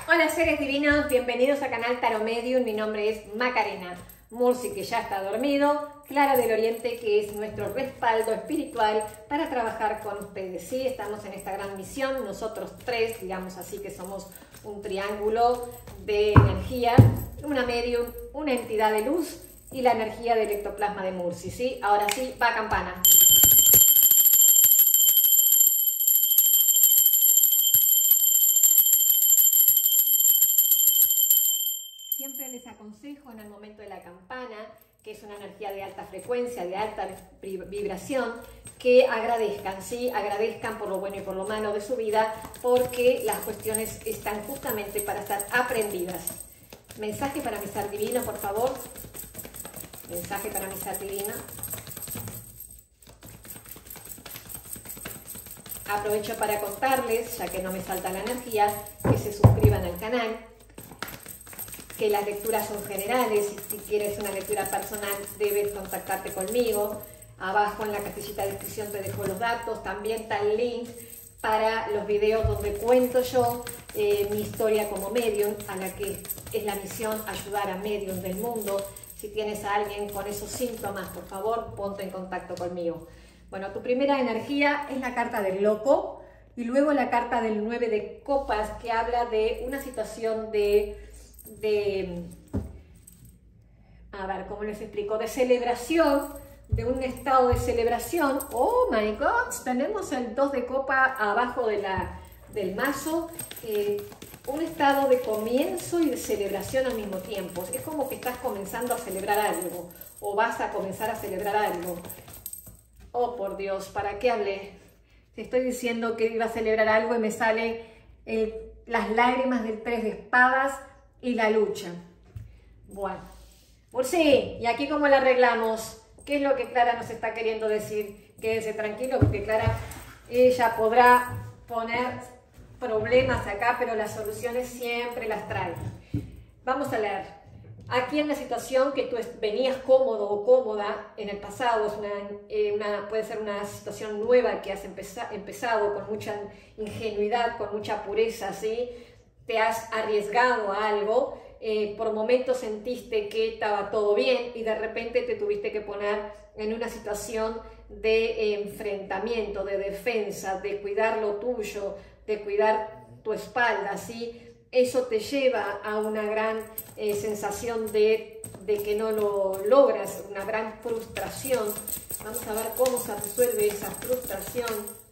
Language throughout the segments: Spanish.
Hola seres divinos, bienvenidos a canal Tarot Medium. Mi nombre es Macarena. Mursi, que ya está dormido, Clara del Oriente, que es nuestro respaldo espiritual para trabajar con ustedes. Sí, estamos en esta gran misión, nosotros tres, digamos así, que somos un triángulo de energía, una medium, una entidad de luz y la energía del ectoplasma de Mursi. ¿Sí? Ahora sí, va campana. Siempre les aconsejo en el momento de la campana, que es una energía de alta frecuencia, de alta vibración, que agradezcan, ¿sí? Agradezcan por lo bueno y por lo malo de su vida, porque las cuestiones están justamente para estar aprendidas. Mensaje para mi ser divino, por favor. Mensaje para mi ser divino. Aprovecho para contarles, ya que no me salta la energía, que se suscriban al canal, que las lecturas son generales. Si quieres una lectura personal, debes contactarte conmigo. Abajo en la casillita de descripción te dejo los datos. También está el link para los videos donde cuento yo mi historia como medium, a la que es la misión ayudar a mediums del mundo. Si tienes a alguien con esos síntomas, por favor, ponte en contacto conmigo. Bueno, tu primera energía es la carta del loco y luego la carta del 9 de copas, que habla de una situación a ver, ¿cómo les explico? De celebración, de un estado de celebración. Oh my God, tenemos el 2 de copa abajo del mazo, un estado de comienzo y de celebración al mismo tiempo. Es como que estás comenzando a celebrar algo, o vas a comenzar a celebrar algo. Oh, por Dios, ¿para qué hablé? Te estoy diciendo que iba a celebrar algo y me salen las lágrimas del 3 de espadas y la lucha. Bueno, Mursi, ¿y aquí cómo la arreglamos? ¿Qué es lo que Clara nos está queriendo decir? Quédense tranquilos, porque Clara, ella podrá poner problemas acá, pero las soluciones siempre las trae. Vamos a leer. Aquí en la situación que tú venías cómodo o cómoda en el pasado, puede ser una situación nueva que has empezado con mucha ingenuidad, con mucha pureza, ¿sí? Te has arriesgado a algo, por momentos sentiste que estaba todo bien y de repente te tuviste que poner en una situación de enfrentamiento, de defensa, de cuidar lo tuyo, de cuidar tu espalda, ¿sí? Eso te lleva a una gran sensación de que no lo logras, una gran frustración. Vamos a ver cómo se resuelve esa frustración.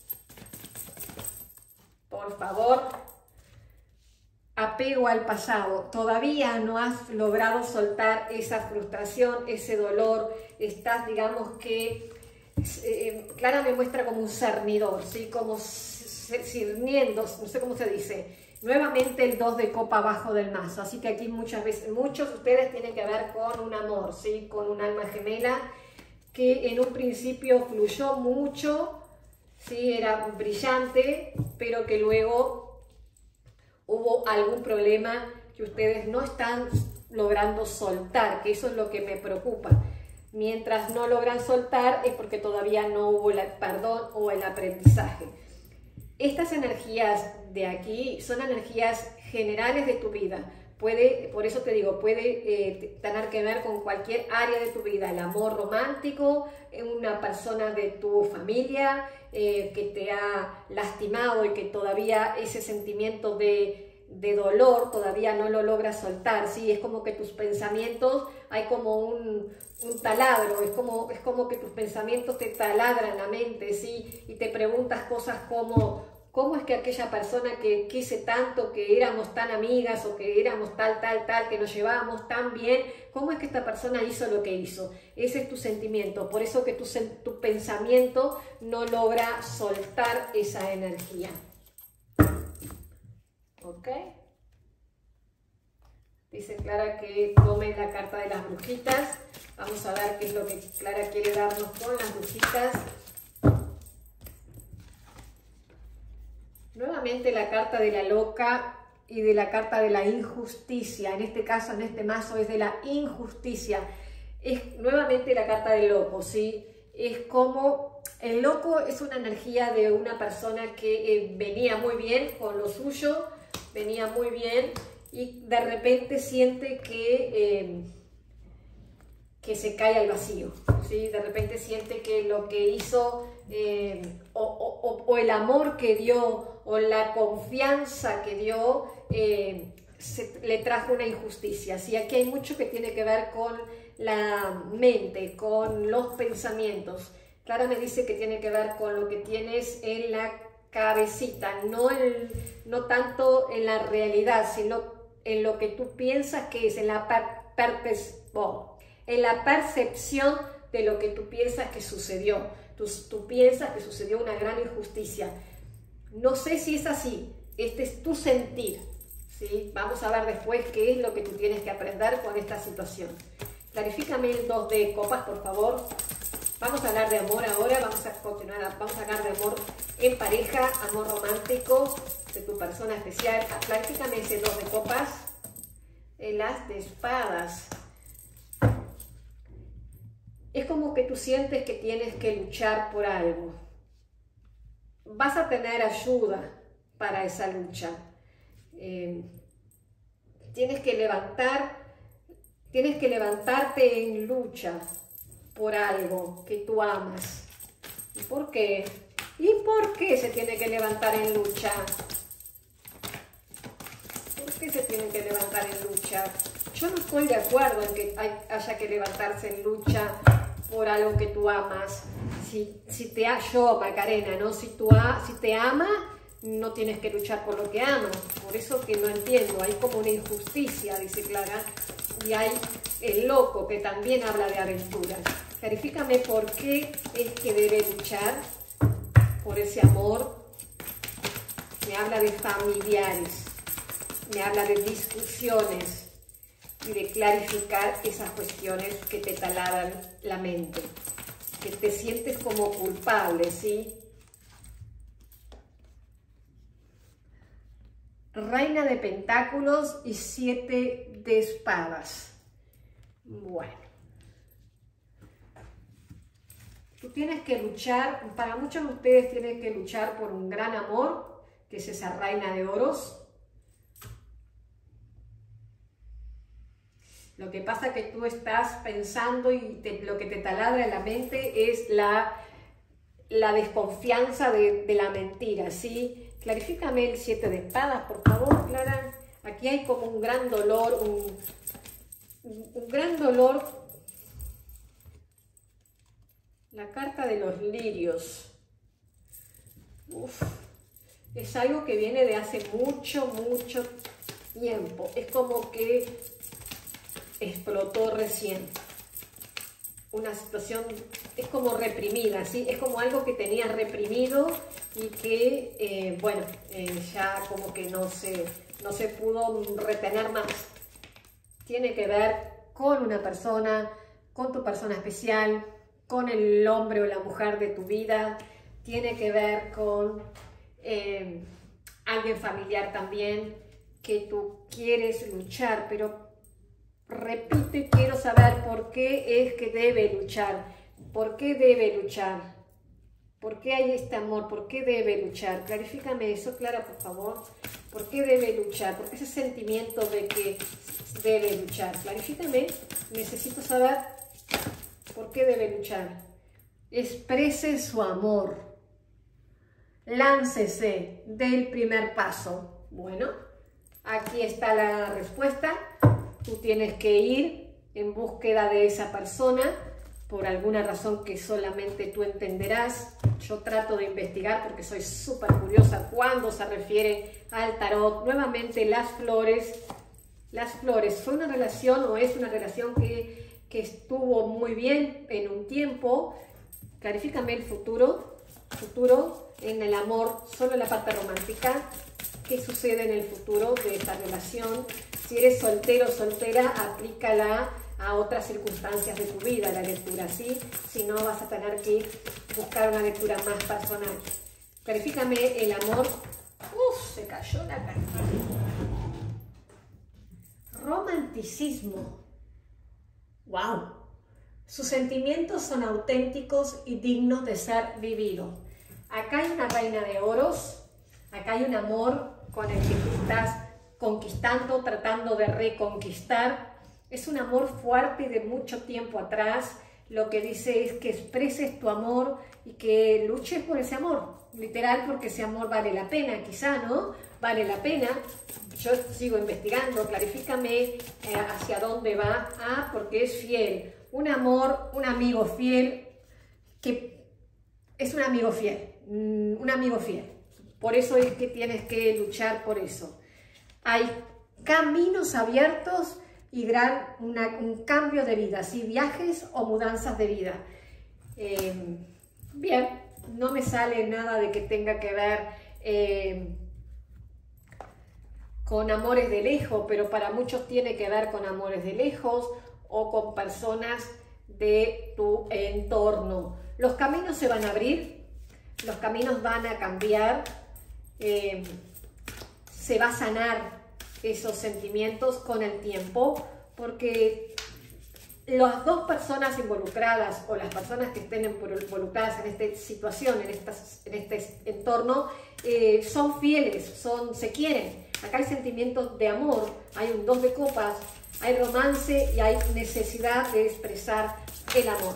Por favor. Apego al pasado. Todavía no has logrado soltar esa frustración, ese dolor. Estás, digamos que, Clara me muestra como un cernidor, ¿sí? Como cirniendo, no sé cómo se dice. Nuevamente el 2 de copa abajo del mazo. Así que aquí muchas veces, muchos de ustedes tienen que ver con un amor, ¿sí? Con un alma gemela que en un principio fluyó mucho, ¿sí? Era brillante, pero que luego hubo algún problema que ustedes no están logrando soltar, que eso es lo que me preocupa. Mientras no logran soltar es porque todavía no hubo el perdón o el aprendizaje. Estas energías de aquí son energías generales de tu vida. Por eso te digo, puede tener que ver con cualquier área de tu vida. El amor romántico, una persona de tu familia que te ha lastimado y que todavía ese sentimiento de dolor todavía no lo logras soltar, ¿sí? Es como que tus pensamientos, hay como un taladro, es como que tus pensamientos te taladran la mente, ¿sí? Y te preguntas cosas como ¿cómo es que aquella persona que quise tanto, que éramos tan amigas o que éramos tal, que nos llevábamos tan bien, cómo es que esta persona hizo lo que hizo? Ese es tu sentimiento, por eso que tu pensamiento no logra soltar esa energía. ¿Ok? Dice Clara que tome la carta de las brujitas. Vamos a ver qué es lo que Clara quiere darnos con las brujitas. Nuevamente la carta de la loca y de la carta de la injusticia. En este caso, en este mazo, es de la injusticia. Es nuevamente la carta del loco, ¿sí? Es como el loco es una energía de una persona que venía muy bien con lo suyo, venía muy bien y de repente siente que se cae al vacío, ¿sí? De repente siente que lo que hizo o el amor que dio o la confianza que dio le trajo una injusticia, ¿sí? Aquí hay mucho que tiene que ver con la mente, con los pensamientos. Clara me dice que tiene que ver con lo que tienes en la cabecita, no tanto en la realidad, sino en lo que tú piensas que es, en la percepción de lo que tú piensas que sucedió. Tú piensas que sucedió una gran injusticia. No sé si es así, este es tu sentir, ¿sí? Vamos a ver después qué es lo que tú tienes que aprender con esta situación. Clarifícame el 2 de copas, por favor. Vamos a hablar de amor ahora, vamos a continuar, vamos a hablar de amor en pareja, amor romántico, de tu persona especial. Clarifícame ese 2 de copas, el as de espadas. Es como que tú sientes que tienes que luchar por algo. Vas a tener ayuda para esa lucha. Tienes que levantarte en lucha por algo que tú amas. ¿Y por qué? ¿Y por qué se tiene que levantar en lucha? ¿Por qué se tiene que levantar en lucha? Yo no estoy de acuerdo en que haya que levantarse en lucha por algo que tú amas. Yo, Macarena, ¿no? Si te ama, no tienes que luchar por lo que amas. Por eso que no entiendo, hay como una injusticia, dice Clara, y hay el loco que también habla de aventura. Clarifícame por qué es que debe luchar por ese amor. Me habla de familiares, me habla de discusiones y de clarificar esas cuestiones que te taladran la mente, que te sientes como culpable, ¿sí? Reina de Pentáculos y 7 de Espadas. Bueno. Tú tienes que luchar, para muchos de ustedes tienen que luchar por un gran amor, que es esa Reina de Oros. Lo que pasa es que tú estás pensando y lo que te taladra en la mente es la desconfianza de la mentira, ¿sí? Clarifícame el 7 de espadas, por favor, Clara. Aquí hay como un gran dolor, un gran dolor. La carta de los lirios. Uf, es algo que viene de hace mucho tiempo. Es como que explotó recién. Una situación, es como reprimida, ¿sí? Es como algo que tenía reprimido y que, ya como que no se pudo retener más. Tiene que ver con una persona, con tu persona especial, con el hombre o la mujer de tu vida. Tiene que ver con alguien familiar también, que tú quieres luchar, pero repito y quiero saber por qué es que debe luchar. ¿Por qué debe luchar? ¿Por qué hay este amor? ¿Por qué debe luchar? Clarifícame eso, Clara, por favor. ¿Por qué debe luchar? ¿Por qué ese sentimiento de que debe luchar? Clarifícame, necesito saber por qué debe luchar. Exprese su amor. Láncese del primer paso. Bueno, aquí está la respuesta. Tú tienes que ir en búsqueda de esa persona por alguna razón que solamente tú entenderás. Yo trato de investigar porque soy súper curiosa cuando se refiere al tarot. Nuevamente, las flores. Las flores, ¿fue una relación o es una relación que estuvo muy bien en un tiempo? Clarifícame el futuro. Futuro en el amor, solo la parte romántica. ¿Qué sucede en el futuro de esta relación? Si eres soltero o soltera, aplícala a otras circunstancias de tu vida, la lectura, ¿sí? Si no, vas a tener que buscar una lectura más personal. Clarifícame el amor. Se cayó la carta. Romanticismo. ¡Wow! Sus sentimientos son auténticos y dignos de ser vividos. Acá hay una reina de oros. Acá hay un amor con el que tú estás conquistando, tratando de reconquistar. Es un amor fuerte de mucho tiempo atrás. Lo que dice es que expreses tu amor y que luches por ese amor. Literal, porque ese amor vale la pena, quizá, ¿no? Vale la pena. Yo sigo investigando, clarifícame hacia dónde va. Ah, porque es fiel. Un amor, un amigo fiel, que es un amigo fiel. Un amigo fiel. Por eso es que tienes que luchar por eso. Hay caminos abiertos y un cambio de vida, ¿sí? Viajes o mudanzas de vida. Bien, no me sale nada de que tenga que ver con amores de lejos, pero para muchos tiene que ver con amores de lejos o con personas de tu entorno. Los caminos se van a abrir, los caminos van a cambiar, se va a sanar esos sentimientos con el tiempo, porque las dos personas involucradas o las personas que estén involucradas en esta situación, en este entorno, son fieles, se quieren. Acá hay sentimientos de amor, hay un 2 de copas, hay romance y hay necesidad de expresar el amor.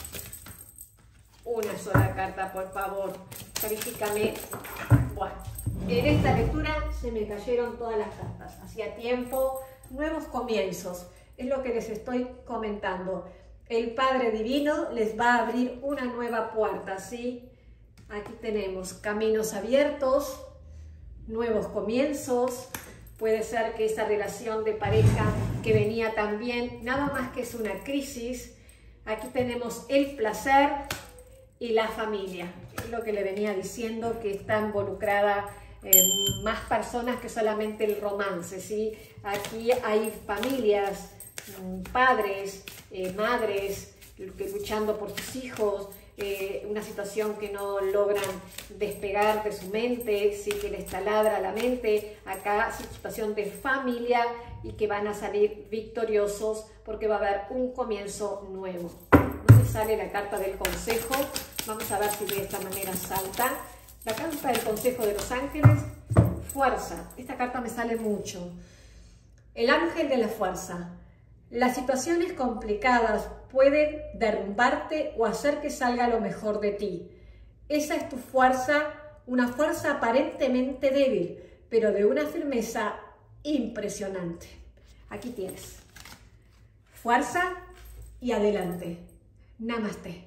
Una sola carta, por favor, clarifícame. Bueno, en esta lectura se me cayeron todas las cartas. Hacía tiempo, nuevos comienzos, es lo que les estoy comentando. El Padre Divino les va a abrir una nueva puerta, ¿sí? Aquí tenemos caminos abiertos, nuevos comienzos. Puede ser que esa relación de pareja que venía también, nada más que es una crisis. Aquí tenemos el placer y la familia. Es lo que le venía diciendo, que está involucrada más personas que solamente el romance, ¿sí? Aquí hay familias, padres, madres, luchando por sus hijos, una situación que no logran despegar de su mente, sí, que les taladra la mente. Acá situación de familia y que van a salir victoriosos porque va a haber un comienzo nuevo. No me sale la carta del consejo, vamos a ver si de esta manera salta. La carta del consejo de los ángeles, fuerza. Esta carta me sale mucho. El ángel de la fuerza. Las situaciones complicadas pueden derrumbarte o hacer que salga lo mejor de ti. Esa es tu fuerza, una fuerza aparentemente débil, pero de una firmeza impresionante. Aquí tienes. Fuerza y adelante. Namaste.